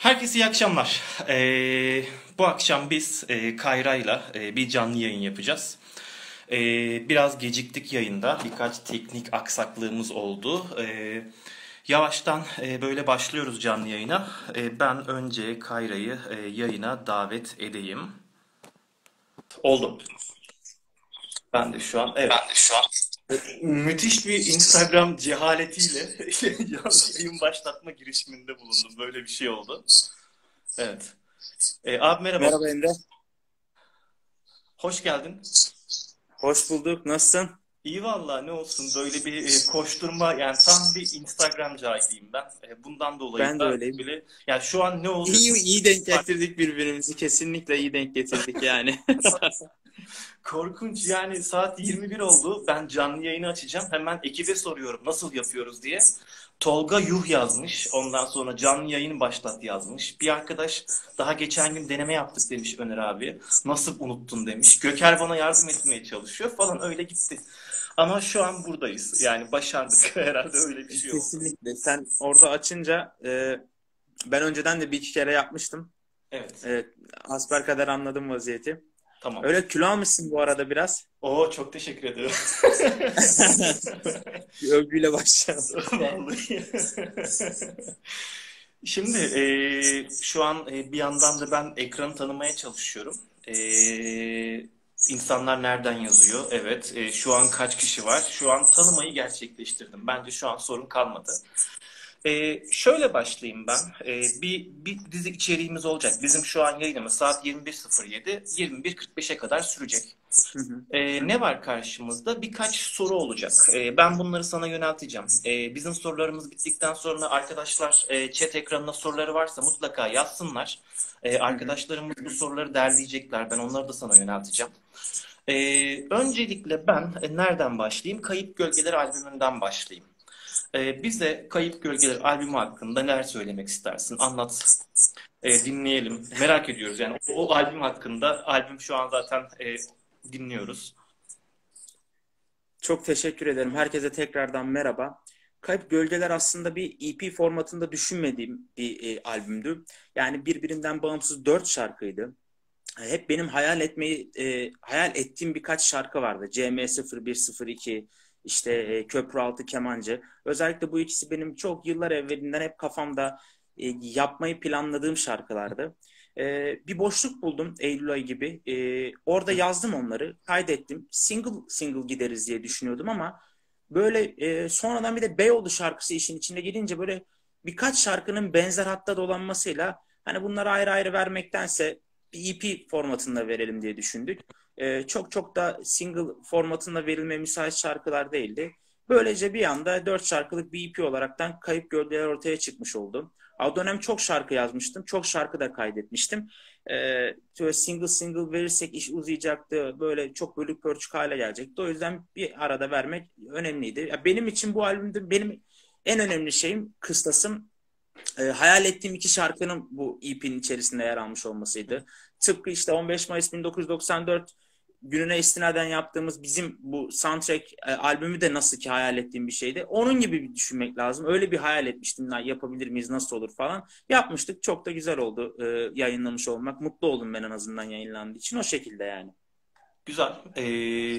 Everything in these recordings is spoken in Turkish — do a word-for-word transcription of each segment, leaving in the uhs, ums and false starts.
Herkese iyi akşamlar. Ee, bu akşam biz e, Kayra'yla e, bir canlı yayın yapacağız. Ee, biraz geciktik yayında. Birkaç teknik aksaklığımız oldu. Ee, yavaştan e, böyle başlıyoruz canlı yayına. Ee, ben önce Kayra'yı e, yayına davet edeyim. Oldu. Ben de şu an, evet. Ben de şu an. Müthiş bir Instagram cehaletiyle canlı yayın başlatma girişiminde bulundum. Böyle bir şey oldu. Evet. Ee, abi merhaba. Merhaba Emre. Hoş geldin. Hoş bulduk. Nasılsın? İyi vallahi ne olsun böyle bir e, koşturma yani tam bir Instagram cahiliyim ben. E, bundan dolayı Ben de da öyleyim. böyle yani şu an ne oluyor? İyi iyi denk getirdik birbirimizi. Kesinlikle iyi denk getirdik yani. Korkunç yani saat yirmi bir oldu. Ben canlı yayını açacağım. Hemen ekibe soruyorum nasıl yapıyoruz diye. Tolga Yuh yazmış. Ondan sonra canlı yayını başlat yazmış. Bir arkadaş daha geçen gün deneme yaptık demiş Öner abi. Nasıl unuttun demiş. Göker bana yardım etmeye çalışıyor falan öyle gitti. Ama şu an buradayız. Yani başardık. Herhalde öyle bir şey oldu. Kesinlikle. Sen orada açınca e, ben önceden de bir iki kere yapmıştım. Evet. Evet, hasbelkader anladım vaziyeti. Tamam. Öyle kilo almışsın bu arada biraz. Oo çok teşekkür ederim. Bir övgüyle başlayalım. Vallahi. Şimdi eee, şu an e, bir yandan da ben ekranı tanımaya çalışıyorum. Eee insanlar nereden yazıyor? Evet. E, şu an kaç kişi var? Şu an tanımayı gerçekleştirdim. Bence şu an sorun kalmadı. Ee, şöyle başlayayım ben. Ee, bir, bir dizi içeriğimiz olacak. Bizim şu an yayınımız saat yirmi bir sıfır yedi, yirmi bir kırk beşe kadar sürecek. Hı hı. Ee, ne var karşımızda? Birkaç soru olacak. Ee, ben bunları sana yönelteceğim. Ee, bizim sorularımız bittikten sonra arkadaşlar e, chat ekranına soruları varsa mutlaka yazsınlar. Ee, Hı hı. arkadaşlarımız bu soruları derleyecekler. Ben onları da sana yönelteceğim. Ee, öncelikle ben e, nereden başlayayım? Kayıp Gölgeler albümünden başlayayım. Ee, bize Kayıp Gölgeler albümü hakkında neler söylemek istersin? Anlat, e, dinleyelim. Merak ediyoruz yani o, o albüm hakkında. Albüm şu an zaten e, dinliyoruz. Çok teşekkür ederim. Herkese tekrardan merhaba. Kayıp Gölgeler aslında bir E P formatında düşünmediğim bir e, albümdü. Yani birbirinden bağımsız dört şarkıydı. Hep benim hayal etmeyi e, hayal ettiğim birkaç şarkı vardı. C M sıfır bir sıfır iki, işte e, Köprü Altı Kemancı. Özellikle bu ikisi benim çok yıllar evvelinden hep kafamda e, yapmayı planladığım şarkılardı. E, bir boşluk buldum Eylül ayı gibi. E, orada yazdım onları, kaydettim. Single single gideriz diye düşünüyordum ama böyle e, sonradan bir de Beyoğlu şarkısı işin içine girince böyle birkaç şarkının benzer hatta dolanmasıyla hani bunları ayrı ayrı vermektense bir E P formatında verelim diye düşündük. Ee, çok çok da single formatında verilmeye müsait şarkılar değildi. Böylece bir anda dört şarkılık bir E P olaraktan Kayıp Gölgeler ortaya çıkmış oldu. O dönem çok şarkı yazmıştım. Çok şarkı da kaydetmiştim. Ee, single single verirsek iş uzayacaktı. Böyle çok bölük pörçük hale gelecekti. O yüzden bir arada vermek önemliydi. Ya benim için bu albümde benim en önemli şeyim, kıstasım e, hayal ettiğim iki şarkının bu E P'nin içerisinde yer almış olmasıydı. Tıpkı işte on beş Mayıs bin dokuz yüz doksan dört gününe istinaden yaptığımız bizim bu soundtrack e, albümü de nasıl ki hayal ettiğim bir şeydi. Onun gibi bir düşünmek lazım. Öyle bir hayal etmiştim. Yapabilir miyiz, nasıl olur falan. Yapmıştık. Çok da güzel oldu e, yayınlamış olmak. Mutlu oldum ben en azından yayınlandığı için. O şekilde yani. Güzel. Ee,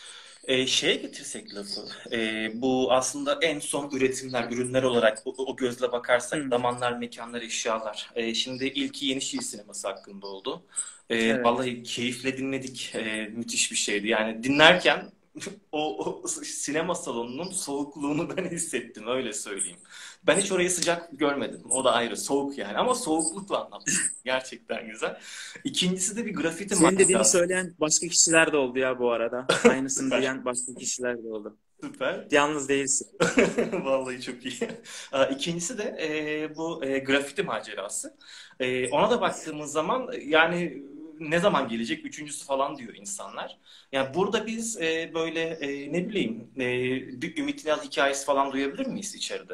e, şeye getirsek lafı. Ee, bu aslında en son üretimler, ürünler olarak o, o gözle bakarsak Hı, zamanlar, mekanlar, eşyalar. Ee, şimdi ilki Yeni Şehir Sineması hakkında oldu. Ee, evet. vallahi keyifle dinledik. Ee, müthiş bir şeydi. Yani dinlerken o, o sinema salonunun soğukluğunu ben hissettim öyle söyleyeyim. Ben hiç orayı sıcak görmedim. O da ayrı soğuk yani ama soğuklukla anlattım. Gerçekten güzel. İkincisi de bir grafiti Senin dediğini macerası. söyleyen başka kişiler de oldu ya bu arada. Aynısını Süper. diyen başka kişiler de oldu. Süper. Yalnız değilsin. Vallahi çok iyi. Aa, İkincisi de e, bu e, grafiti macerası. E, ona da baktığımız zaman yani ne zaman gelecek? Üçüncüsü falan diyor insanlar. Yani burada biz e, böyle e, ne bileyim e, bir Ümit Naz hikayesi falan duyabilir miyiz içeride?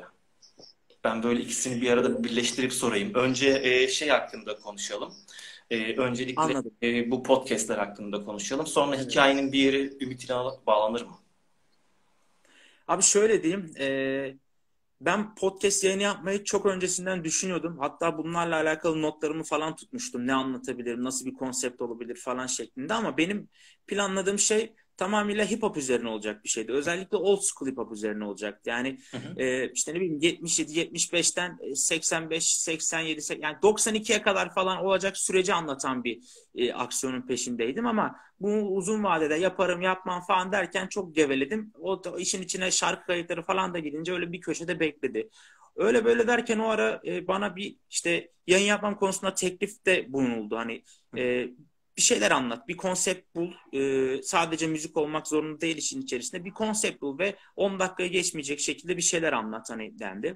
Ben böyle ikisini bir arada birleştirip sorayım. Önce e, şey hakkında konuşalım. E, öncelikle Anladım. e, bu podcastler hakkında konuşalım. Sonra Evet. hikayenin bir yeri Ümit İnan'a bağlanır mı? Abi şöyle diyeyim. E, Ben podcast yayını yapmayı çok öncesinden düşünüyordum. Hatta bunlarla alakalı notlarımı falan tutmuştum. Ne anlatabilirim, nasıl bir konsept olabilir falan şeklinde. Ama benim planladığım şey tamamıyla hip hop üzerine olacak bir şeydi. Özellikle old school hip hop üzerine olacaktı. Yani Hı hı. e, işte ne bileyim yetmiş yedi yetmiş beşten seksen beş seksen yedi yani doksan ikiye kadar falan olacak süreci anlatan bir e, aksiyonun peşindeydim ama bunu uzun vadede yaparım yapmam falan derken çok geveledim. O da işin içine şarkı kayıtları falan da gidince öyle bir köşede bekledi. Öyle böyle derken o ara e, bana bir işte yayın yapmam konusunda teklif de bulunuldu. Hani Hı hı. e, bir şeyler anlat, bir konsept bul. E, sadece müzik olmak zorunda değil işin içerisinde. Bir konsept bul ve on dakikaya geçmeyecek şekilde bir şeyler anlat hani dendi.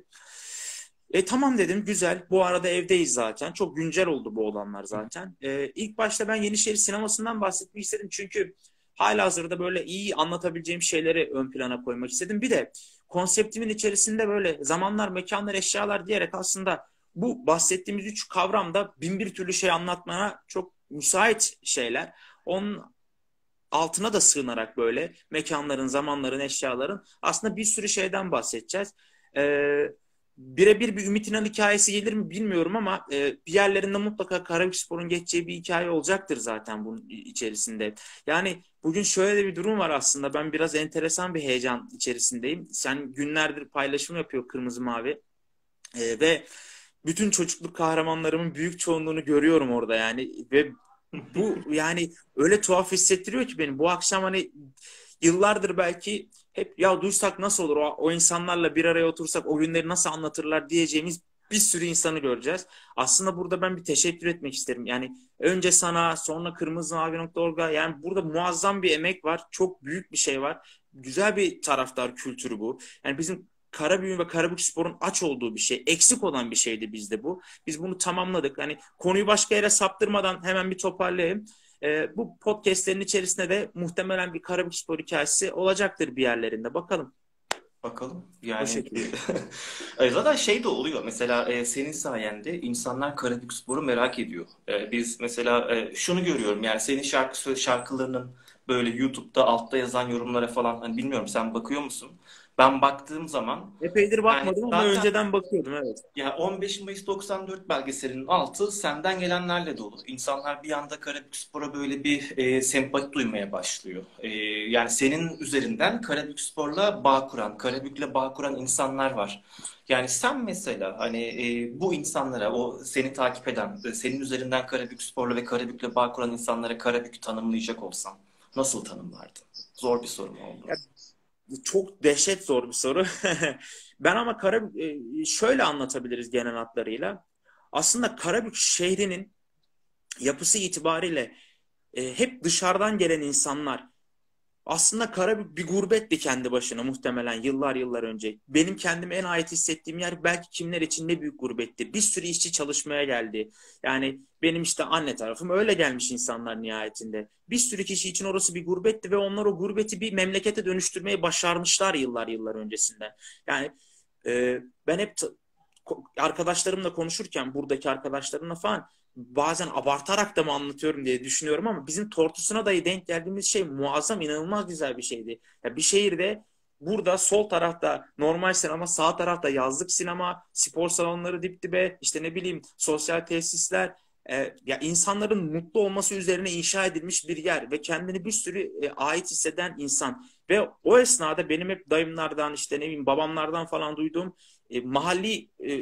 E tamam dedim güzel. Bu arada evdeyiz zaten. Çok güncel oldu bu olanlar Hı hı. zaten. E, ilk başta ben Yenişehir sinemasından bahsetmek istedim. Çünkü halihazırda böyle iyi anlatabileceğim şeyleri ön plana koymak istedim. Bir de konseptimin içerisinde böyle zamanlar, mekanlar, eşyalar diyerek aslında bu bahsettiğimiz üç kavram da bin bir türlü şey anlatmana çok müsait şeyler. Onun altına da sığınarak böyle mekanların, zamanların, eşyaların aslında bir sürü şeyden bahsedeceğiz. Ee, Birebir bir Ümit İnal hikayesi gelir mi bilmiyorum ama e, bir yerlerinde mutlaka Karabükspor'un geçeceği bir hikaye olacaktır zaten bunun içerisinde. Yani bugün şöyle de bir durum var aslında. Ben biraz enteresan bir heyecan içerisindeyim. Sen günlerdir paylaşım yapıyor Kırmızı Mavi. Ee, ve bütün çocukluk kahramanlarımın büyük çoğunluğunu görüyorum orada yani ve bu yani öyle tuhaf hissettiriyor ki benim bu akşam hani yıllardır belki hep ya duysak nasıl olur o, o insanlarla bir araya otursak o günleri nasıl anlatırlar diyeceğimiz bir sürü insanı göreceğiz. Aslında burada ben bir teşekkür etmek isterim. Yani önce sana sonra Kırmızı Mavi nokta org'a yani burada muazzam bir emek var. Çok büyük bir şey var. Güzel bir taraftar kültürü bu. Yani bizim Karabük'ün ve Karabükspor'un aç olduğu bir şey. Eksik olan bir şeydi bizde bu. Biz bunu tamamladık. Hani konuyu başka yere saptırmadan hemen bir toparlayayım. Ee, bu podcastlerin içerisinde de muhtemelen bir Karabükspor hikayesi olacaktır bir yerlerinde. Bakalım. Bakalım. O Yani şekilde. e, zaten şey de oluyor. Mesela e, senin sayende insanlar Karabükspor'u merak ediyor. E, biz mesela e, şunu görüyorum. Yani senin şarkı söz şarkılarının böyle YouTube'da altta yazan yorumlara falan hani bilmiyorum sen bakıyor musun? Ben baktığım zaman Epeydir yani bakmadım ama zaten önceden bakıyordum evet. ya on beş Mayıs doksan dört belgeselinin altı senden gelenlerle dolu. İnsanlar bir anda Karabükspor'a böyle bir e, sempati duymaya başlıyor. E, yani senin üzerinden Karabükspor'la bağ kuran, Karabük'le bağ kuran insanlar var. Yani sen mesela hani e, bu insanlara, o seni takip eden, e, senin üzerinden Karabükspor'la ve Karabük'le bağ kuran insanlara Karabük'ü tanımlayacak olsan nasıl tanımlardın? Zor bir soru mu oldu? Ya, çok dehşet zor bir soru. Ben ama Karabük e, şöyle anlatabiliriz genel hatlarıyla. Aslında Karabük şehrinin yapısı itibariyle e, hep dışarıdan gelen insanlar aslında Karabük bir gurbetti kendi başına muhtemelen yıllar yıllar önce. Benim kendime en ait hissettiğim yer belki kimler için ne büyük gurbetti. Bir sürü işçi çalışmaya geldi. Yani benim işte anne tarafım öyle gelmiş insanlar nihayetinde. Bir sürü kişi için orası bir gurbetti ve onlar o gurbeti bir memlekete dönüştürmeyi başarmışlar yıllar yıllar öncesinden. Yani e, ben hep t- arkadaşlarımla konuşurken buradaki arkadaşlarımla falan bazen abartarak da mı anlatıyorum diye düşünüyorum ama bizim Tortusuna dahi denk geldiğimiz şey muazzam, inanılmaz güzel bir şeydi. Ya bir şehirde burada sol tarafta normal sinema, sağ tarafta yazlık sinema, spor salonları dip dibe, işte ne bileyim sosyal tesisler, e, ya insanların mutlu olması üzerine inşa edilmiş bir yer ve kendini bir sürü e, ait hisseden insan. Ve o esnada benim hep dayımlardan işte ne bileyim babamlardan falan duyduğum e, mahalli e,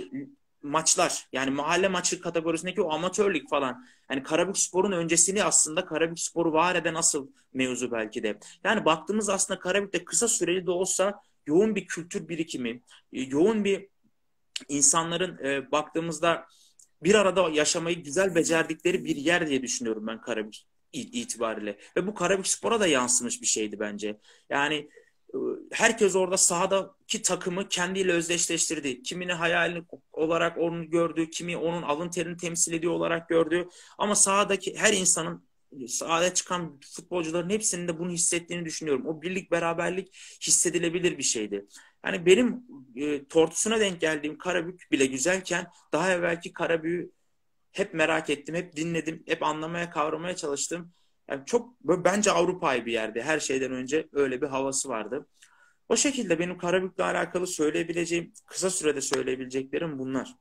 maçlar yani mahalle maçı kategorisindeki o amatörlük falan. Yani Karabükspor'un öncesini aslında Karabükspor'u var eden asıl mevzu belki de. Yani baktığımız aslında Karabük'te kısa süreli de olsa yoğun bir kültür birikimi, e, yoğun bir insanların e, baktığımızda bir arada yaşamayı güzel becerdikleri bir yer diye düşünüyorum ben Karabük itibariyle. Ve bu Karabükspor'a da yansımış bir şeydi bence. Yani e, herkes orada sahadaki takımı kendiyle özdeşleştirdi. Kimini hayalini olarak onu gördü, kimi onun alın terini temsil ediyor olarak gördü. Ama sahadaki her insanın sahaya çıkan futbolcuların hepsinin de bunu hissettiğini düşünüyorum. O birlik beraberlik hissedilebilir bir şeydi. Yani benim e, tortusuna denk geldiğim Karabük bile güzelken daha evvelki Karabük'ü hep merak ettim, hep dinledim, hep anlamaya, kavramaya çalıştım. Yani çok böyle, bence Avrupa'yı bir yerde her şeyden önce öyle bir havası vardı. O şekilde benim Karabük'le alakalı söyleyebileceğim, kısa sürede söyleyebileceklerim bunlar.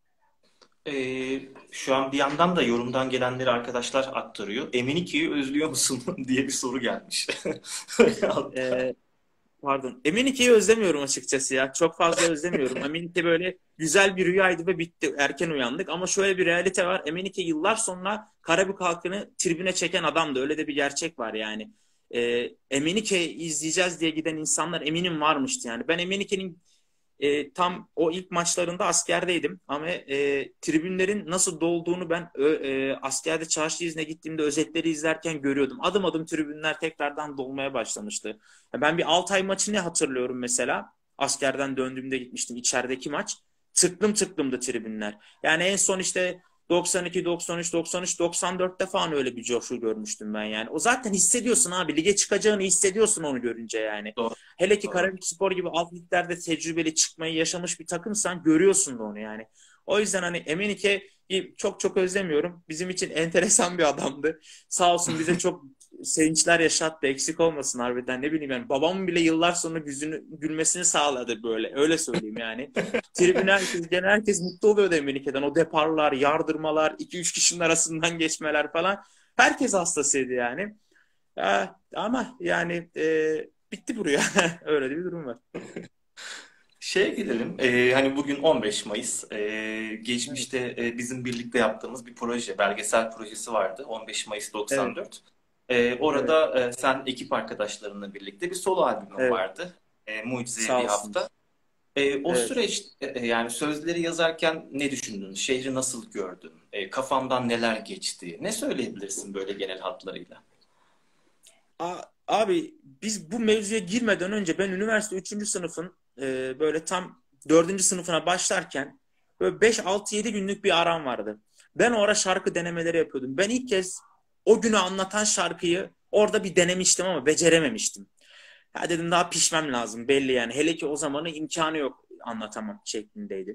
Ee, şu an bir yandan da yorumdan gelenleri arkadaşlar aktarıyor. Emenike'yi özlüyor musun diye bir soru gelmiş. Altta. Ee, Pardon. Emenike'yi özlemiyorum açıkçası ya. Çok fazla özlemiyorum. Emenike böyle güzel bir rüyaydı ve bitti. Erken uyandık. Ama şöyle bir realite var. Emenike yıllar sonra Karabük halkını tribüne çeken adamdı. Öyle de bir gerçek var yani. Ee, Emenike'yi izleyeceğiz diye giden insanlar eminim varmıştı yani. Ben Emenike'nin e, tam o ilk maçlarında askerdeydim ama e, tribünlerin nasıl dolduğunu ben ö, e, askerde çarşı izine gittiğimde özetleri izlerken görüyordum. Adım adım tribünler tekrardan dolmaya başlamıştı. Ben bir Altay maçını hatırlıyorum mesela. Askerden döndüğümde gitmiştim içerideki maç. Tıklım tıklımdı tribünler. Yani en son işte doksan iki, doksan üç, doksan üç, doksan dörtte falan öyle bir coşku görmüştüm ben yani. O zaten hissediyorsun abi. Lige çıkacağını hissediyorsun onu görünce yani. Doğru, Hele ki doğru. Karabükspor gibi alt liglerde tecrübeli çıkmayı yaşamış bir takımsan görüyorsun da onu yani. O yüzden hani Emenike'yi çok çok özlemiyorum. Bizim için enteresan bir adamdı. Sağ olsun bize çok sevinçler yaşattı. Eksik olmasın harbiden. Ne bileyim yani babamın bile yıllar sonra yüzünü gülmesini sağladı böyle. Öyle söyleyeyim yani. Tribüne herkes, genel herkes mutlu oluyordu Emenike'den. O deparlar, yardırmalar, iki üç kişinin arasından geçmeler falan. Herkes hastasıydı yani. Ya, ama yani e, bitti buraya. Öyle de bir durum var. Şeye gelelim. Ee, hani bugün on beş Mayıs. Ee, Evet. geçmişte e, bizim birlikte yaptığımız bir proje, belgesel projesi vardı. on beş Mayıs Evet. doksan dört. Ee, Evet. orada e, sen ekip arkadaşlarınla birlikte bir solo albümün Evet. vardı. E, Mucize'ye Sağ bir olsun. hafta. E, o Evet. süreç e, e, yani sözleri yazarken ne düşündün? Şehri nasıl gördün? E, kafandan neler geçti? Ne söyleyebilirsin böyle genel hatlarıyla? A- abi biz bu mevzuya girmeden önce ben üniversite üçüncü sınıfın e, böyle tam dördüncü sınıfına başlarken böyle beş altı yedi günlük bir aram vardı. Ben o ara şarkı denemeleri yapıyordum. Ben ilk kez o günü anlatan şarkıyı orada bir denemiştim ama becerememiştim. Ya dedim daha pişmem lazım belli yani. Hele ki o zamanın imkanı yok anlatamam şeklindeydi.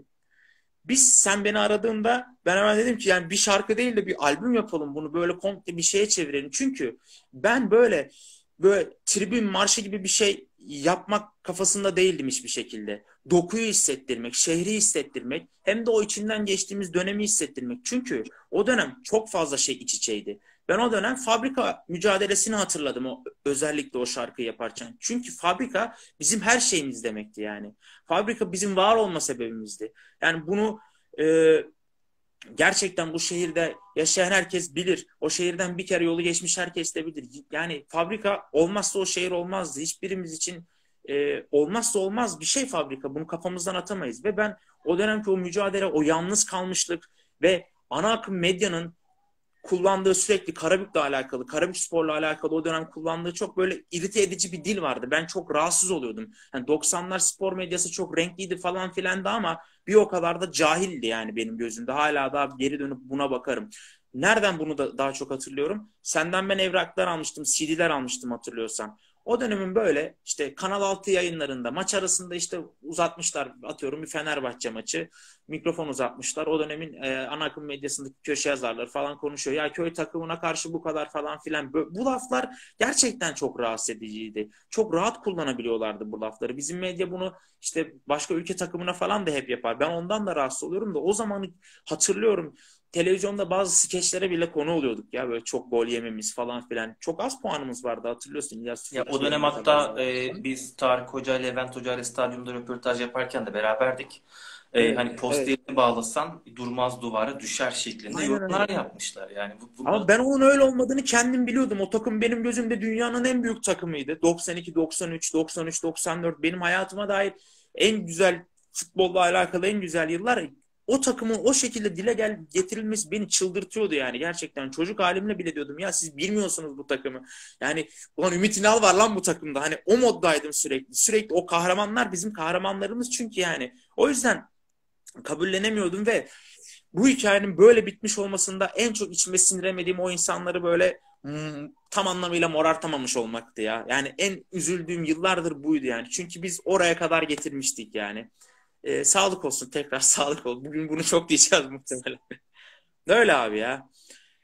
Biz sen beni aradığında ben hemen dedim ki yani bir şarkı değil de bir albüm yapalım bunu böyle komple bir şeye çevirelim. Çünkü ben böyle böyle tribün marşı gibi bir şey yapmak kafasında değildim hiçbir şekilde. Dokuyu hissettirmek, şehri hissettirmek hem de o içinden geçtiğimiz dönemi hissettirmek. Çünkü o dönem çok fazla şey iç içeydi. Ben o dönem fabrika mücadelesini hatırladım o, özellikle o şarkıyı yaparken. Çünkü fabrika bizim her şeyimiz demekti yani. Fabrika bizim var olma sebebimizdi. Yani bunu e, gerçekten bu şehirde yaşayan herkes bilir. O şehirden bir kere yolu geçmiş herkes de bilir. Yani fabrika olmazsa o şehir olmazdı. Hiçbirimiz için e, olmazsa olmaz bir şey fabrika. Bunu kafamızdan atamayız. Ve ben o dönemki o mücadele, o yalnız kalmışlık ve ana akım medyanın kullandığı sürekli Karabük'le alakalı, Karabükspor'la alakalı o dönem kullandığı çok böyle irite edici bir dil vardı. Ben çok rahatsız oluyordum. Yani doksanlar spor medyası çok renkliydi falan filan da ama bir o kadar da cahildi yani benim gözümde. Hala daha geri dönüp buna bakarım. Nereden bunu da daha çok hatırlıyorum? Senden ben evraklar almıştım, C D'ler almıştım hatırlıyorsan. O dönemin böyle işte Kanal altı yayınlarında maç arasında işte uzatmışlar atıyorum bir Fenerbahçe maçı mikrofon uzatmışlar. O dönemin e, ana akım medyasındaki köşe yazarları falan konuşuyor. Ya köy takımına karşı bu kadar falan filan. Bu laflar gerçekten çok rahatsız ediciydi. Çok rahat kullanabiliyorlardı bu lafları. Bizim medya bunu işte başka ülke takımına falan da hep yapar. Ben ondan da rahatsız oluyorum da o zamanı hatırlıyorum. Televizyonda bazı skeçlere bile konu oluyorduk ya böyle çok gol yememiz falan filan. Çok az puanımız vardı hatırlıyorsun. İlyas Ya o Tüfekçi dönem ne kadar hatta zaten. e, biz Tarık Hoca ile Levent Hoca ile stadyumda röportaj yaparken de beraberdik. E, Evet, hani evet. posterini bağlasan durmaz duvara düşer şeklinde Aynen öyle. yorumlar yapmışlar. Yani bu, Ama bunu ben onun öyle olmadığını kendim biliyordum. O takım benim gözümde dünyanın en büyük takımıydı. doksan iki, doksan üç, doksan üç, doksan dört benim hayatıma dair en güzel futbolla alakalı en güzel yıllar. O takımın o şekilde dile gel getirilmesi beni çıldırtıyordu yani gerçekten. Çocuk halimle bile diyordum ya siz bilmiyorsunuz bu takımı. Yani ulan Ümit İnal var lan bu takımda. Hani o moddaydım sürekli. Sürekli o kahramanlar bizim kahramanlarımız çünkü yani. O yüzden kabullenemiyordum ve bu hikayenin böyle bitmiş olmasında en çok içime sindiremediğim o insanları böyle hmm, tam anlamıyla morartamamış olmaktı ya. Yani en üzüldüğüm yıllardır buydu yani. Çünkü biz oraya kadar getirmiştik yani. Ee, sağlık olsun tekrar sağlık olsun. Bugün bunu çok diyeceğiz muhtemelen. Öyle abi ya.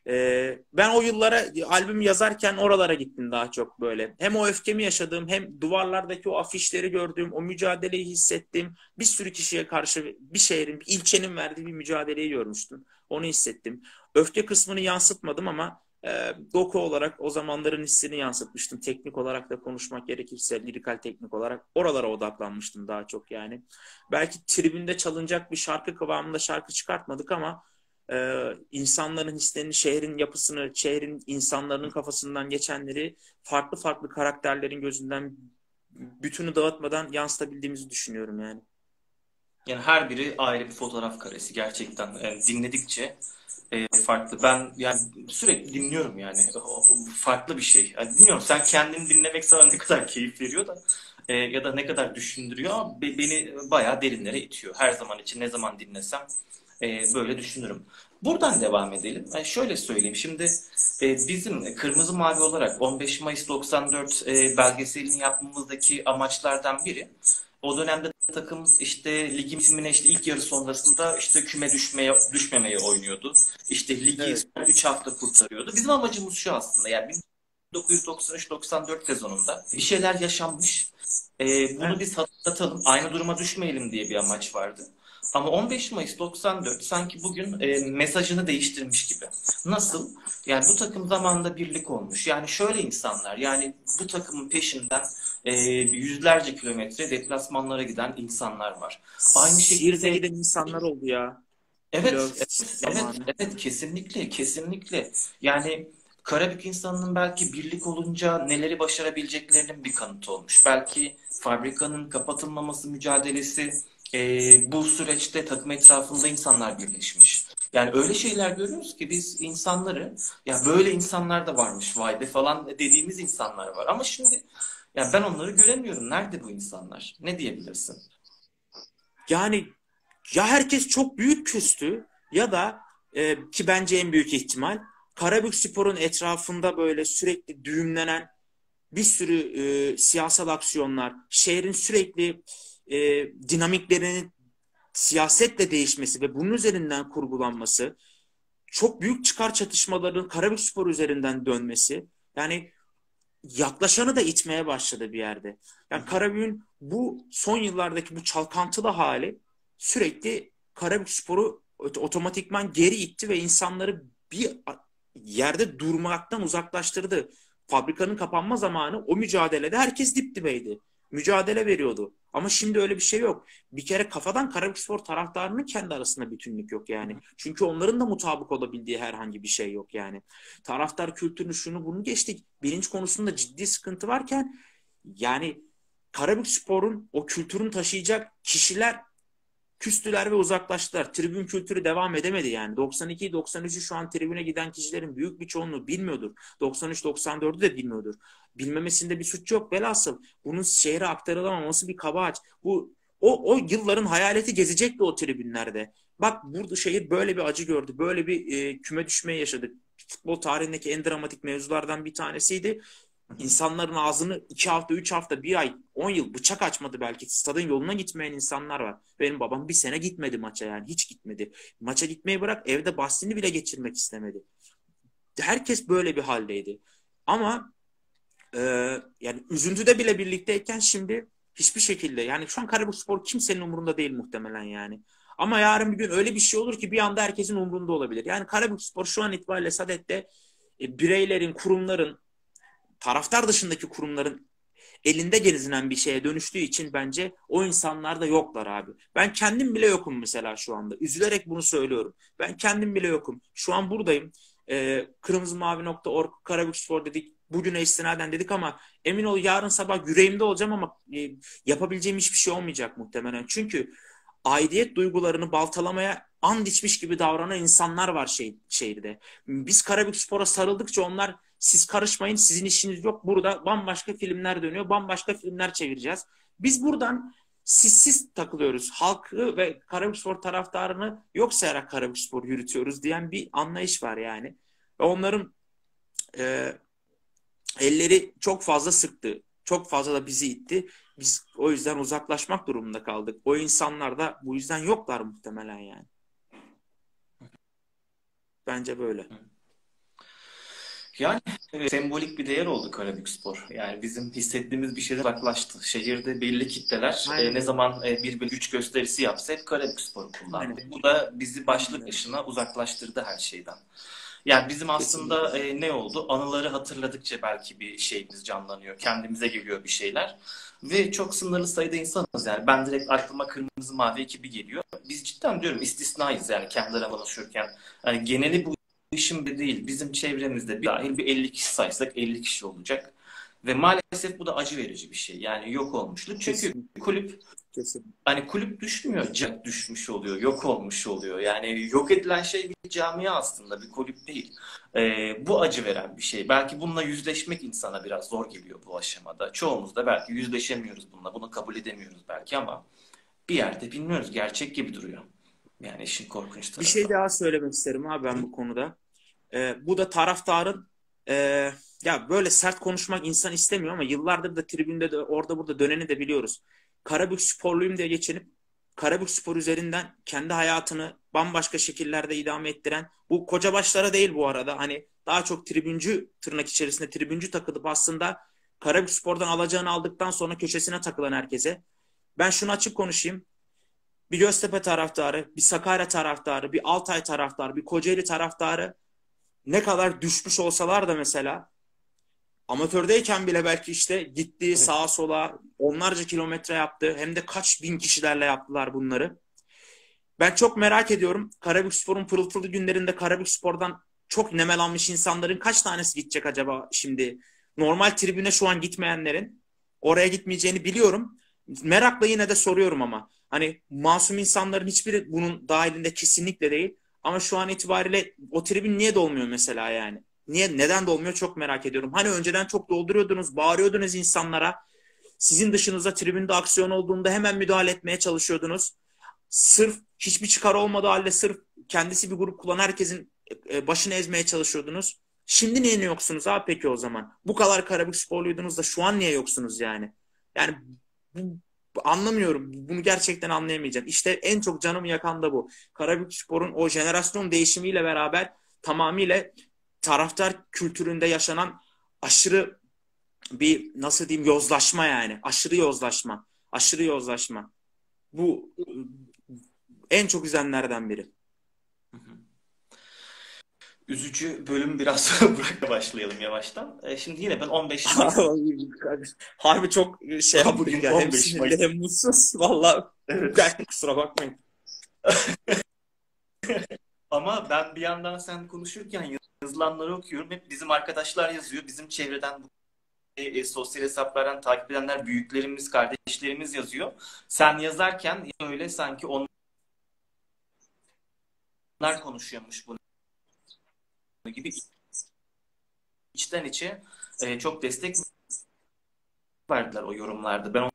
Ee, ben o yıllara albüm yazarken oralara gittim daha çok böyle. Hem o öfkemi yaşadığım hem duvarlardaki o afişleri gördüğüm, o mücadeleyi hissettiğim bir sürü kişiye karşı bir şehrin, bir ilçenin verdiği bir mücadeleyi görmüştüm. Onu hissettim. Öfke kısmını yansıtmadım ama e, doku olarak o zamanların hissini yansıtmıştım. Teknik olarak da konuşmak gerekirse lirikal teknik olarak oralara odaklanmıştım daha çok yani. Belki tribünde çalınacak bir şarkı kıvamında şarkı çıkartmadık ama e, insanların hislerini, şehrin yapısını, şehrin insanların kafasından geçenleri farklı farklı karakterlerin gözünden bütünü dağıtmadan yansıtabildiğimizi düşünüyorum yani. Yani her biri ayrı bir fotoğraf karesi gerçekten. Yani dinledikçe e, farklı. Ben yani sürekli dinliyorum yani. O- o farklı bir şey. Yani bilmiyorum, sen kendini dinlemek sana ne kadar keyif veriyor da e, ya da ne kadar düşündürüyor ama be- beni bayağı derinlere itiyor. Her zaman için ne zaman dinlesem e, böyle düşünürüm. Buradan devam edelim. Yani şöyle söyleyeyim. Şimdi e, bizim Kırmızı Mavi olarak on beş Mayıs doksan dört e, belgeselini yapmamızdaki amaçlardan biri, o dönemde takım işte ligin bitimine işte ilk yarı sonrasında işte küme düşmeye düşmemeye oynuyordu. İşte ligi Evet. üç hafta kurtarıyordu. Bizim amacımız şu aslında, yani bin dokuz yüz doksan üç doksan dört sezonunda bir şeyler yaşanmış. Ee, bunu Evet. biz hatırlatalım, aynı duruma düşmeyelim diye bir amaç vardı. Ama on beş Mayıs doksan dört sanki bugün e, mesajını değiştirmiş gibi. Nasıl? Yani bu takım zamanında birlik olmuş. Yani şöyle insanlar, yani bu takımın peşinden e, yüzlerce kilometre deplasmanlara giden insanlar var. Aynı Şiirde şekilde giden insanlar oldu ya. evet, Playoff evet, evet, zamanı. evet, kesinlikle, kesinlikle. Yani Karabük insanının belki birlik olunca neleri başarabileceklerinin bir kanıtı olmuş. Belki fabrikanın kapatılmaması mücadelesi, e, bu süreçte takım etrafında insanlar birleşmiş. Yani öyle şeyler görüyoruz ki biz insanları, ya böyle insanlar da varmış vay be falan dediğimiz insanlar var. Ama şimdi ya ben onları göremiyorum. Nerede bu insanlar? Ne diyebilirsin? Yani ya herkes çok büyük küstü ya da e, ki bence en büyük ihtimal Karabükspor'un etrafında böyle sürekli düğümlenen bir sürü e, siyasal aksiyonlar, şehrin sürekli e, dinamiklerinin siyasetle değişmesi ve bunun üzerinden kurgulanması, çok büyük çıkar çatışmaların Karabükspor üzerinden dönmesi, yani yaklaşanı da itmeye başladı bir yerde. Hı Yani hı. Karabük'ün bu son yıllardaki bu çalkantılı hali sürekli Karabükspor'u otomatikman geri itti ve insanları bir yerde durmaktan uzaklaştırdı. Fabrikanın kapanma zamanı o mücadelede herkes dip dibeydi. Mücadele veriyordu. Ama şimdi öyle bir şey yok. Bir kere kafadan Karabükspor taraftarının kendi arasında bütünlük yok yani. Çünkü onların da mutabık olabildiği herhangi bir şey yok yani. Taraftar kültürünü şunu bunu geçtik. Bilinç konusunda ciddi sıkıntı varken yani Karabükspor'un o kültürünü taşıyacak kişiler küstüler ve uzaklaştılar. Tribün kültürü devam edemedi yani. doksan iki doksan üçü şu an tribüne giden kişilerin büyük bir çoğunluğu bilmiyordur. doksan üç doksan dördü de bilmiyordur. Bilmemesinde bir suç yok. Velhasıl bunun şehre aktarılamaması bir kabahat. Bu o, o yılların hayaleti gezecekti o tribünlerde. Bak burada şehir böyle bir acı gördü. Böyle bir e, küme düşmeyi yaşadık. Futbol tarihindeki en dramatik mevzulardan bir tanesiydi. İnsanların ağzını iki hafta, üç hafta, bir ay, on yıl bıçak açmadı belki. Stadın yoluna gitmeyen insanlar var. Benim babam bir sene gitmedi maça yani. Hiç gitmedi. Maça gitmeyi bırak evde bahsini bile geçirmek istemedi. Herkes böyle bir haldeydi. Ama e, yani üzüntüde bile birlikteyken şimdi hiçbir şekilde yani şu an Karabükspor kimsenin umurunda değil muhtemelen yani. Ama yarın bir gün öyle bir şey olur ki bir anda herkesin umurunda olabilir. Yani Karabükspor şu an itibariyle Sadet'te e, bireylerin, kurumların, taraftar dışındaki kurumların elinde gezinen bir şeye dönüştüğü için bence o insanlar da yoklar abi. Ben kendim bile yokum mesela şu anda. Üzülerek bunu söylüyorum. Ben kendim bile yokum. Şu an buradayım. Ee, kırmızımavi nokta org Karabükspor dedik. Bugüne istinaden dedik ama emin ol yarın sabah yüreğimde olacağım ama e, yapabileceğim hiçbir şey olmayacak muhtemelen. Çünkü aidiyet duygularını baltalamaya and içmiş gibi davranan insanlar var şey, şehirde. Biz Karabükspor'a sarıldıkça onlar siz karışmayın, sizin işiniz yok. Burada bambaşka filmler dönüyor, bambaşka filmler çevireceğiz. Biz buradan sissiz takılıyoruz. Halkı ve Karabükspor taraftarını yok sayarak Karabükspor yürütüyoruz diyen bir anlayış var yani. Ve onların e, elleri çok fazla sıktı. Çok fazla da bizi itti. Biz o yüzden uzaklaşmak durumunda kaldık. O insanlar da bu yüzden yoklar muhtemelen yani. Bence böyle. Yani e, sembolik bir değer oldu Karabükspor. Yani bizim hissettiğimiz bir şeyden uzaklaştı. Şehirde belli kitleler e, Aynen ne öyle. zaman e, bir bir güç gösterisi yapsa hep Karabükspor'u Aynen. kullandı. Bu da bizi Aynen başlı öyle. başına uzaklaştırdı her şeyden. Yani bizim Kesinlikle. aslında e, ne oldu? Anıları hatırladıkça belki bir şeyimiz canlanıyor. Kendimize geliyor bir şeyler. Ve çok sınırlı sayıda insanız yani. Ben direkt aklıma Kırmızı Mavi ekibi geliyor. Biz cidden diyorum istisnayız yani kendi aramızda konuşurken. Yani geneli bu işin bir değil. Bizim çevremizde bir dahil bir elli kişi saysak elli kişi olacak. Ve maalesef bu da acı verici bir şey. Yani yok olmuşluk. Çünkü Kesinlikle. kulüp Kesinlikle. hani kulüp düşmüyor, cak düşmüş oluyor, yok olmuş oluyor. Yani yok edilen şey bir camia aslında, bir kulüp değil. Ee, bu acı veren bir şey. Belki bununla yüzleşmek insana biraz zor geliyor bu aşamada. Çoğumuz da belki yüzleşemiyoruz bununla, bunu kabul edemiyoruz belki ama bir yerde bilmiyoruz, gerçek gibi duruyor. Yani işin korkunç Bir tarafı. şey daha söylemek isterim abi ben bu konuda. Ee, bu da taraftarın e, ya böyle sert konuşmak insan istemiyor ama yıllardır da tribünde de orada burada döneni de biliyoruz. Karabük sporluyum diye geçinip Karabük spor üzerinden kendi hayatını bambaşka şekillerde idame ettiren bu koca başlara değil bu arada. Hani daha çok tribüncü tırnak içerisinde tribüncü takılıp aslında Karabük spordan alacağını aldıktan sonra köşesine takılan herkese. Ben şunu açık konuşayım. Bir Göztepe taraftarı, bir Sakarya taraftarı, bir Altay taraftarı, bir Kocaeli taraftarı ne kadar düşmüş olsalar da mesela amatördeyken bile belki işte gitti Evet. sağa sola onlarca kilometre yaptı. Hem de kaç bin kişilerle yaptılar bunları. Ben çok merak ediyorum. Karabükspor'un pırıl pırıl günlerinde Karabükspor'dan çok nemelanmış insanların kaç tanesi gidecek acaba şimdi? Normal tribüne şu an gitmeyenlerin oraya gitmeyeceğini biliyorum. Merakla yine de soruyorum ama. Hani masum insanların hiçbiri bunun dahilinde kesinlikle değil. Ama şu an itibariyle o tribün niye dolmuyor mesela yani? Niye, neden dolmuyor çok merak ediyorum. Hani önceden çok dolduruyordunuz, bağırıyordunuz insanlara. Sizin dışınızda tribünde aksiyon olduğunda hemen müdahale etmeye çalışıyordunuz. Sırf hiçbir çıkar olmadığı halde sırf kendisi bir grup kullanan herkesin e, başını ezmeye çalışıyordunuz. Şimdi niye yoksunuz abi peki o zaman? Bu kadar Karabük sporluydunuz da şu an niye yoksunuz yani? Yani bu, anlamıyorum. Bunu gerçekten anlayamayacağım. İşte en çok canımı yakan da bu. Karabükspor'un o jenerasyon değişimiyle beraber tamamıyla taraftar kültüründe yaşanan aşırı bir nasıl diyeyim yozlaşma yani. Aşırı yozlaşma. Aşırı yozlaşma. Bu en çok üzenlerden biri. Üzücü bölüm biraz bırakla başlayalım yavaştan. E, şimdi yine ben on beş Mayıs. Harbi çok şey yaptık Bugün ya. Hem on beş sinirli Mayıs. hem mutsuz. Valla Evet. kusura bakmayın. Ama ben bir yandan sen konuşurken yazılanları okuyorum. Hep bizim arkadaşlar yazıyor. Bizim çevreden bu e, e, sosyal hesaplardan takip edenler büyüklerimiz, kardeşlerimiz yazıyor. Sen yazarken öyle sanki onlar konuşuyormuş bunu gibi içten içe e, çok destek verdiler o yorumlarda. Ben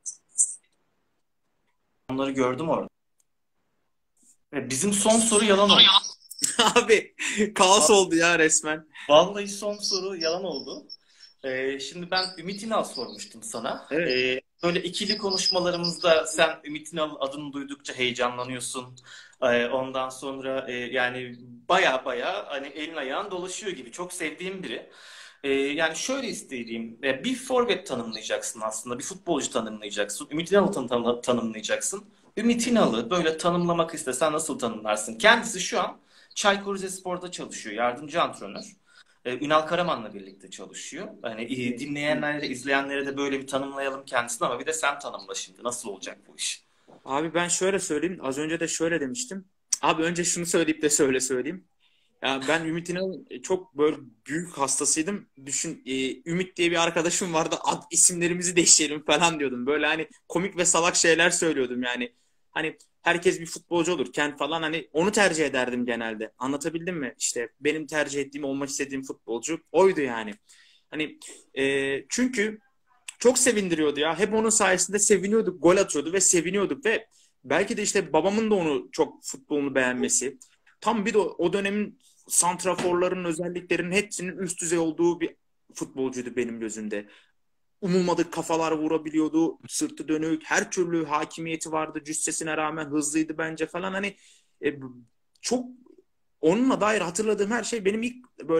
onları gördüm orada. E, bizim son soru yalan oldu. Abi kaos oldu ya resmen. Vallahi son soru yalan oldu. Ee, şimdi ben Ümit İnal sormuştum sana. Evet. Ee, böyle ikili konuşmalarımızda sen Ümit İnal adını duydukça heyecanlanıyorsun. Ee, ondan sonra e, yani baya baya hani elin ayağın dolaşıyor gibi. Çok sevdiğim biri. Ee, yani şöyle isteyeyim. Ee, bir forvet tanımlayacaksın aslında. Bir futbolcu tanımlayacaksın. Ümit İnal'ı tan- tan- tanımlayacaksın. Ümit İnal'ı böyle tanımlamak istesen nasıl tanımlarsın? Kendisi şu an Çaykur Rizespor'da çalışıyor. Yardımcı antrenör. Ee, Ünal Karaman'la birlikte çalışıyor. Hani e, dinleyenlere, izleyenlere de böyle bir tanımlayalım kendisini ama bir de sen tanımla şimdi. Nasıl olacak bu iş? Abi ben şöyle söyleyeyim. Az önce de şöyle demiştim. Abi önce şunu söyleyip de şöyle söyleyeyim. Ya ben Ümit İnal'ın çok böyle büyük hastasıydım. Düşün e, Ümit diye bir arkadaşım vardı. Ad isimlerimizi değiştirelim falan diyordum. Böyle hani komik ve salak şeyler söylüyordum yani. Hani herkes bir futbolcu olurken falan hani onu tercih ederdim genelde. Anlatabildim mi? İşte benim tercih ettiğim olmak istediğim futbolcu oydu yani. Hani e, çünkü çok sevindiriyordu ya. Hep onun sayesinde seviniyorduk, gol atıyordu ve seviniyorduk ve belki de işte babamın da onu çok futbolunu beğenmesi. Tam bir de o, o dönemin santraforların özelliklerinin hepsinin üst düzey olduğu bir futbolcuydu benim gözümde. Umulmadık kafalar vurabiliyordu, sırtı dönük, her türlü hakimiyeti vardı, cüssesine rağmen hızlıydı bence falan. Hani e, çok onunla dair hatırladığım her şey benim ilk böyle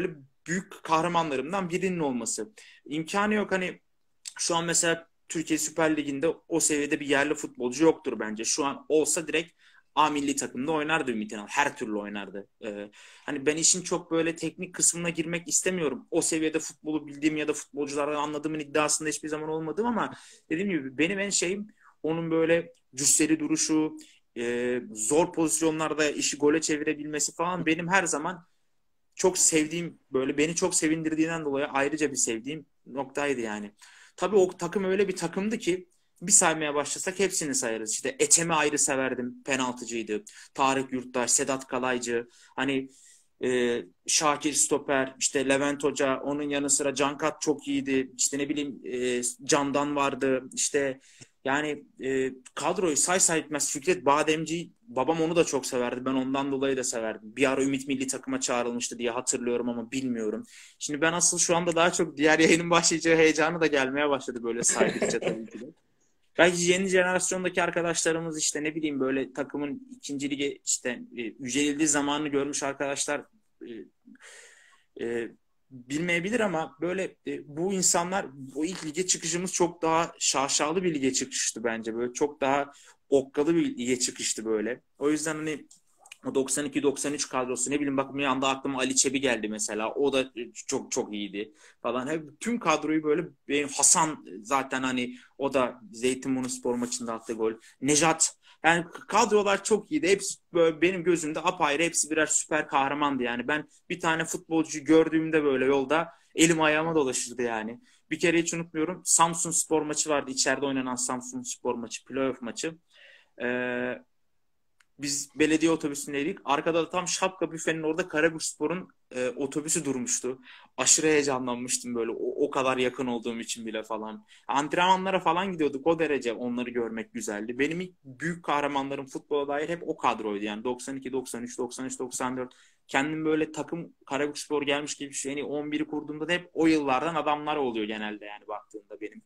büyük kahramanlarımdan birinin olması. İmkanı yok hani şu an mesela Türkiye Süper Ligi'nde o seviyede bir yerli futbolcu yoktur bence. Şu an olsa direkt A milli takımda oynardı Ümit Ünal. Her türlü oynardı. Ee, hani ben işin çok böyle teknik kısmına girmek istemiyorum. O seviyede futbolu bildiğim ya da futbolculardan anladığımın iddiasında hiçbir zaman olmadım ama dediğim gibi benim en şeyim onun böyle cüsseli duruşu, e, zor pozisyonlarda işi gole çevirebilmesi falan benim her zaman çok sevdiğim, böyle beni çok sevindirdiğinden dolayı ayrıca bir sevdiğim noktaydı yani. Tabii o takım öyle bir takımdı ki bir saymaya başlasak hepsini sayarız. İşte Ethem'i ayrı severdim. Penaltıcıydı. Tarık Yurttaş, Sedat Kalaycı. Hani e, Şakir Stoper, işte Levent Hoca, onun yanı sıra Cankat çok iyiydi. İşte ne bileyim e, Candan vardı. İşte yani e, kadroyu say say bitmez. Fikret Bademci, babam onu da çok severdi. Ben ondan dolayı da severdim. Bir ara Ümit milli takıma çağrılmıştı diye hatırlıyorum ama bilmiyorum. Şimdi ben asıl şu anda daha çok diğer yayının başlayacağı heyecanı da gelmeye başladı böyle saydıkça tabii ki de. Belki yeni jenerasyondaki arkadaşlarımız işte ne bileyim böyle takımın ikinci lige işte e, yücelildiği zamanını görmüş arkadaşlar e, e, bilmeyebilir ama böyle e, bu insanlar bu ilk lige çıkışımız çok daha şaşalı bir lige çıkıştı bence. Böyle çok daha okkalı bir lige çıkıştı böyle. O yüzden hani o doksan iki doksan üç kadrosu ne bileyim bak bir anda aklıma Ali Çebi geldi mesela. O da çok çok iyiydi falan. Hep tüm kadroyu böyle benim Hasan zaten hani o da Zeytinburnuspor maçında attığı gol. Nejat yani kadrolar çok iyiydi. Hepsi böyle benim gözümde apayrı hepsi birer süper kahramandı yani. Ben bir tane futbolcuyu gördüğümde böyle yolda elim ayağıma dolaşırdı yani. Bir kere hiç unutmuyorum. Samsun Spor maçı vardı. İçeride oynanan Samsun Spor maçı, playoff maçı. Ee, Biz belediye otobüsündeydik. Arkada da tam Şapka büfenin orada Karabükspor'un e, otobüsü durmuştu. Aşırı heyecanlanmıştım böyle o, o kadar yakın olduğum için bile falan. Antrenmanlara falan gidiyorduk o derece onları görmek güzeldi. Benim ilk büyük kahramanlarım futbola dair hep o kadroydu yani doksan iki, doksan üç, doksan üç, doksan dört. Kendim böyle takım Karabükspor gelmiş gibi şey yani on biri kurduğumda da hep o yıllardan adamlar oluyor genelde yani baktığımda benim.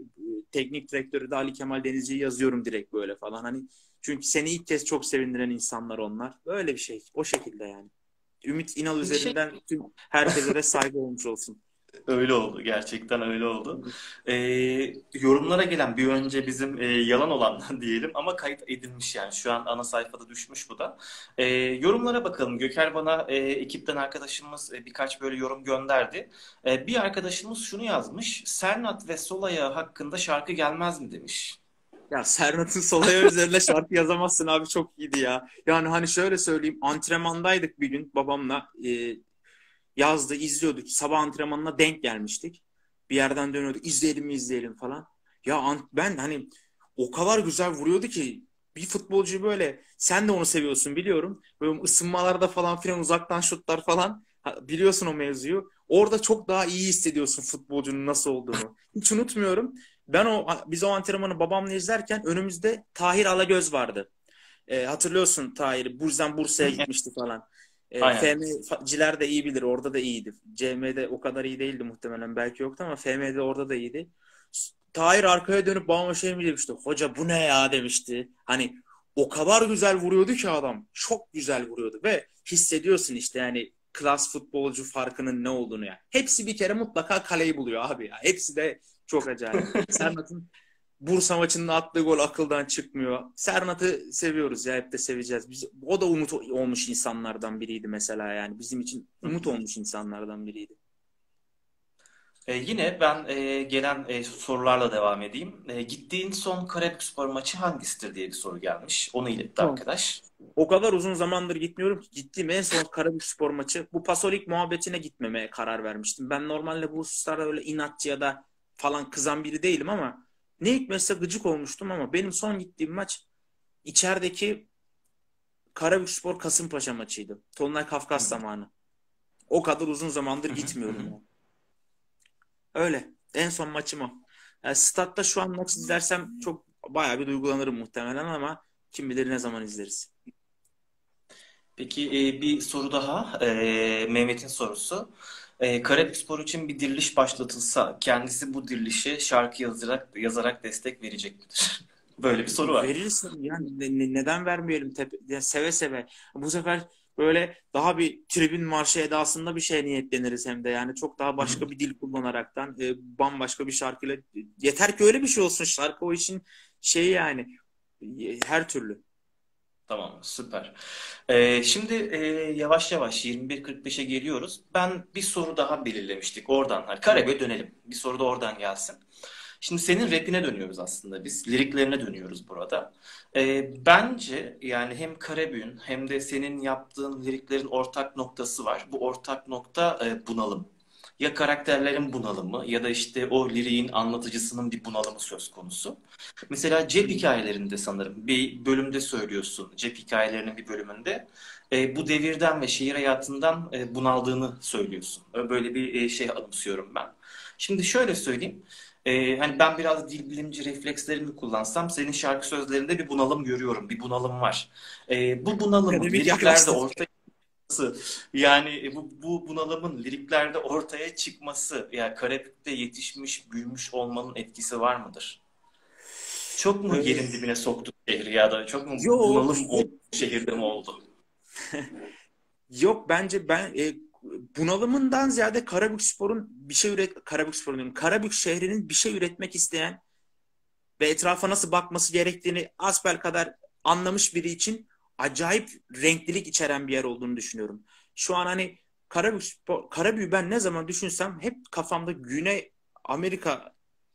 Teknik direktörü de Ali Kemal Denizci'yi yazıyorum direkt böyle falan. Hani çünkü seni ilk kez çok sevindiren insanlar onlar. Böyle bir şey. O şekilde yani. Ümit İnal Bir şey üzerinden tüm herkese de saygı olmuş olsun. öyle oldu. Gerçekten öyle oldu. Ee, yorumlara gelen bir önce bizim e, yalan olandan diyelim ama kayıt edilmiş yani. Şu an ana sayfada düşmüş bu da. Ee, yorumlara bakalım. Göker bana e, ekipten arkadaşımız e, birkaç böyle yorum gönderdi. E, bir arkadaşımız şunu yazmış. Sernat ve Solaya hakkında şarkı gelmez mi demiş. Ya Serhat'ın sol ayağı üzerine şarkı yazamazsın abi çok iyiydi ya. Yani hani şöyle söyleyeyim antrenmandaydık bir gün babamla e, yazdı izliyorduk. Sabah antrenmanına denk gelmiştik. Bir yerden dönüyorduk izleyelim mi izleyelim falan. Ya an- ben hani o kadar güzel vuruyordu ki bir futbolcu böyle sen de onu seviyorsun biliyorum. Böyle ısınmalarda falan filan uzaktan şutlar falan ha, biliyorsun o mevzuyu. Orada çok daha iyi hissediyorsun futbolcunun nasıl olduğunu. Hiç unutmuyorum. Ben o biz o antrenmanı babamla izlerken önümüzde Tahir Alagöz vardı. E, hatırlıyorsun Tahir'i. Bursa'dan Bursa'ya gitmişti falan. E, Aynen. F M'ciler de iyi bilir. Orada da iyiydi. C M'de o kadar iyi değildi muhtemelen. Belki yoktu ama F M'de orada da iyiydi. Tahir arkaya dönüp bana şey mi demişti? Hoca bu ne ya demişti. Hani o kadar güzel vuruyordu ki adam. Çok güzel vuruyordu ve hissediyorsun işte yani klas futbolcu farkının ne olduğunu ya. Hepsi bir kere mutlaka kaleyi buluyor abi ya. Hepsi de çok acayip. Serhat'ın Bursa maçında attığı gol akıldan çıkmıyor. Sernat'ı seviyoruz ya hep de seveceğiz. Biz, o da umut olmuş insanlardan biriydi mesela yani. Bizim için umut olmuş insanlardan biriydi. E, yine ben e, gelen e, sorularla devam edeyim. E, gittiğin son Karabükspor maçı hangisidir diye bir soru gelmiş. Onu iletti Tamam. arkadaş. O kadar uzun zamandır gitmiyorum ki gittiğim en son Karabükspor maçı bu Pasolik muhabbetine gitmemeye karar vermiştim. Ben normalde bu hususlarda öyle inatçı ya da falan kızan biri değilim ama ne hikmetse gıcık olmuştum ama benim son gittiğim maç içerideki Karabükspor Kasımpaşa maçıydı. Tolunay Kafkas zamanı. O kadar uzun zamandır Hı hı, hı gitmiyorum hı. yani. Öyle. En son maçım o. Yani statta şu an maç izlersem çok bayağı bir duygulanırım muhtemelen ama kim bilir ne zaman izleriz. Peki e, bir soru daha. E, Mehmet'in sorusu. E, Karabükspor için bir diriliş başlatılsa kendisi bu dirilişe şarkı yazarak, yazarak destek verecek midir? Böyle bir soru var. Veririz yani ne- ne- neden vermeyelim Tepe- ya seve seve. Bu sefer böyle daha bir tribün marşı edasında bir şey niyetleniriz hem de yani çok daha başka bir dil kullanaraktan e, bambaşka bir şarkıyla yeter ki öyle bir şey olsun şarkı o işin şeyi yani e, her türlü. Tamam, süper. Ee, şimdi e, yavaş yavaş yirmi bir kırk beşe geliyoruz. Ben bir soru daha belirlemiştik oradan. Hani Karabük'e dönelim. Bir soru da oradan gelsin. Şimdi senin rapine dönüyoruz aslında biz. Liriklerine dönüyoruz burada. Ee, bence yani hem Karabük'ün hem de senin yaptığın liriklerin ortak noktası var. Bu ortak nokta e, bunalım. Ya karakterlerin bunalımı ya da işte o liriğin anlatıcısının bir bunalımı söz konusu. Mesela cep hikayelerinde sanırım bir bölümde söylüyorsun. Cep hikayelerinin bir bölümünde. E, bu devirden ve şehir hayatından e, bunaldığını söylüyorsun. Böyle bir e, şey anımsıyorum ben. Şimdi şöyle söyleyeyim. Ee, hani ben biraz dil bilimci reflekslerimi kullansam senin şarkı sözlerinde bir bunalım görüyorum. Bir bunalım var. Ee, bu bunalımın Akademik liriklerde yaklaştın. ortaya çıkması yani e, bu, bu bunalımın liriklerde ortaya çıkması yani Karabük'te yetişmiş, büyümüş olmanın etkisi var mıdır? Çok mu yerin Ee, dibine soktu şehri ya da çok mu yok bunalım oldu şehirde mi oldu? yok bence ben e, bunalımından ziyade Karabükspor'un bir şey üret Karabükspor'un diyorum, Karabük şehrinin bir şey üretmek isteyen ve etrafa nasıl bakması gerektiğini asbelkader anlamış biri için acayip renklilik içeren bir yer olduğunu düşünüyorum. Şu an hani Karabük, Karabük'ü ben ne zaman düşünsem hep kafamda Güney Amerikalı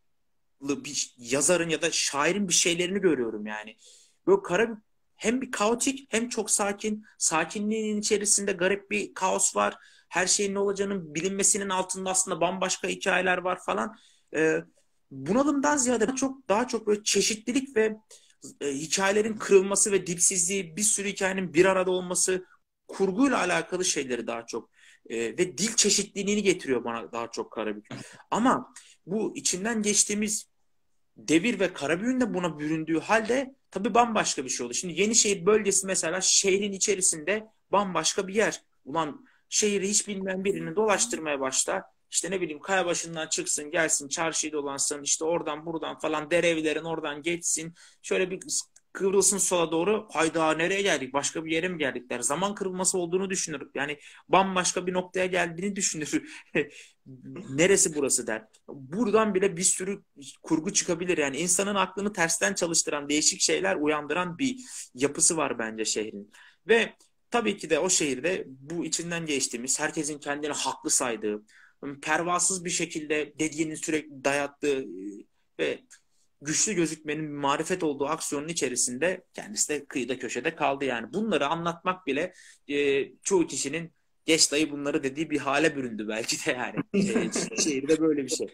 bir yazarın ya da şairin bir şeylerini görüyorum yani. Böyle Karabük hem bir kaotik hem çok sakin. Sakinliğin içerisinde garip bir kaos var. Her şeyin ne olacağının bilinmesinin altında aslında bambaşka hikayeler var falan. Ee, Bunalımdan ziyade çok daha çok böyle çeşitlilik ve e, hikayelerin kırılması ve dipsizliği, bir sürü hikayenin bir arada olması, kurguyla alakalı şeyleri daha çok e, ve dil çeşitliliğini getiriyor bana daha çok Karabük. Ama bu içinden geçtiğimiz devir ve Karabük'ün de buna büründüğü halde tabii bambaşka bir şey oldu. Şimdi Yenişehir bölgesi mesela şehrin içerisinde bambaşka bir yer. Ulan şehri hiç bilmeyen birini dolaştırmaya başla. İşte ne bileyim Kayabaşı'ndan çıksın gelsin çarşıyı dolansın işte oradan buradan falan derevlerin oradan geçsin. Şöyle bir kıvrılsın sola doğru. Hayda nereye geldik? Başka bir yere mi geldik der. Zaman kırılması olduğunu düşünür. Yani bambaşka bir noktaya geldiğini düşünür. Neresi burası der. Buradan bile bir sürü kurgu çıkabilir. Yani insanın aklını tersten çalıştıran, değişik şeyler uyandıran bir yapısı var bence şehrin. Ve tabii ki de o şehirde bu içinden geçtiğimiz, herkesin kendini haklı saydığı, pervasız bir şekilde dediğinin sürekli dayattığı e, ve güçlü gözükmenin bir marifet olduğu aksiyonun içerisinde kendisi de kıyıda köşede kaldı yani. Bunları anlatmak bile e, çoğu kişinin geç dayı bunları dediği bir hale büründü belki de yani. E, şehirde böyle bir şey.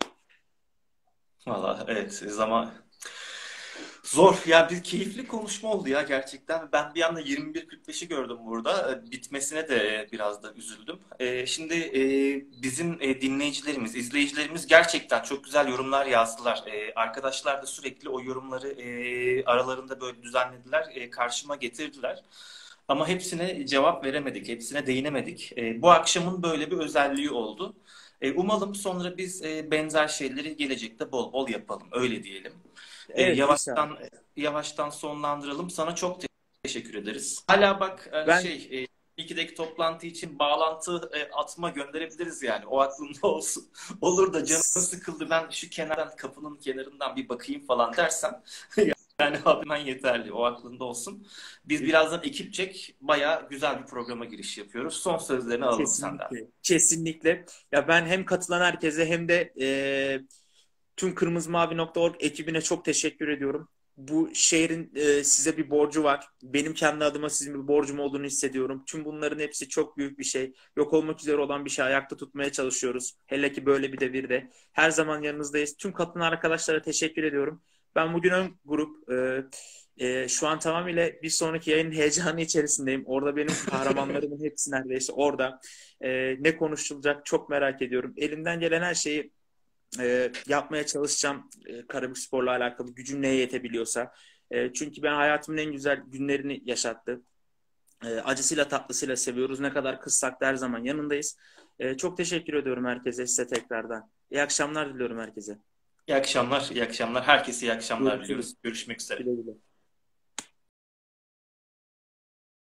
Valla evet zaman zor. Ya bir keyifli konuşma oldu ya gerçekten. Ben bir anda yirmi bir kırk beşi gördüm burada. E, Bitmesine de biraz da üzüldüm. E, şimdi e, bizim e, dinleyicilerimiz, izleyicilerimiz gerçekten çok güzel yorumlar yazdılar. E, arkadaşlar da sürekli o yorumları e, aralarında böyle düzenlediler, e, karşıma getirdiler. Ama hepsine cevap veremedik, hepsine değinemedik. E, bu akşamın böyle bir özelliği oldu. E, umalım sonra biz e, benzer şeyleri gelecekte bol bol yapalım, öyle diyelim. E, Evet inşallah. yavaştan yavaştan sonlandıralım. Sana çok te- teşekkür ederiz. Hala bak hani Ben şey e, ikideki toplantı için bağlantı e, atma gönderebiliriz yani. O aklında olsun. Olur da canım sıkıldı ben şu kenardan kapının kenarından bir bakayım falan dersen yani hemen yeterli. O aklında olsun. Biz birazdan ekipçek bayağı güzel bir programa giriş yapıyoruz. Son sözlerini alalım senden. kesinlikle kesinlikle ya ben hem katılan herkese hem de e, tüm kırmızımavi nokta org ekibine çok teşekkür ediyorum. Bu şehrin e, size bir borcu var. Benim kendi adıma sizin bir borcum olduğunu hissediyorum. Tüm bunların hepsi çok büyük bir şey. Yok olmak üzere olan bir şey ayakta tutmaya çalışıyoruz. Hele ki böyle bir devirde. Her zaman yanınızdayız. Tüm katılan arkadaşlara teşekkür ediyorum. Ben bugün ön grup e, e, şu an tamamıyla bir sonraki yayının heyecanı içerisindeyim. Orada benim kahramanlarımın hepsi neredeyse orada. E, ne konuşulacak çok merak ediyorum. Elimden gelen her şeyi e, yapmaya çalışacağım e, Karabükspor'la alakalı gücüm neye yetebiliyorsa. E, çünkü ben hayatımın en güzel günlerini yaşattı. E, acısıyla tatlısıyla seviyoruz. Ne kadar kızsak da her zaman yanındayız. E, çok teşekkür ediyorum herkese size tekrardan. İyi akşamlar diliyorum herkese. İyi akşamlar, iyi akşamlar. Herkese iyi akşamlar Görüşürüz. diliyoruz. Görüşmek üzere. Güle güle.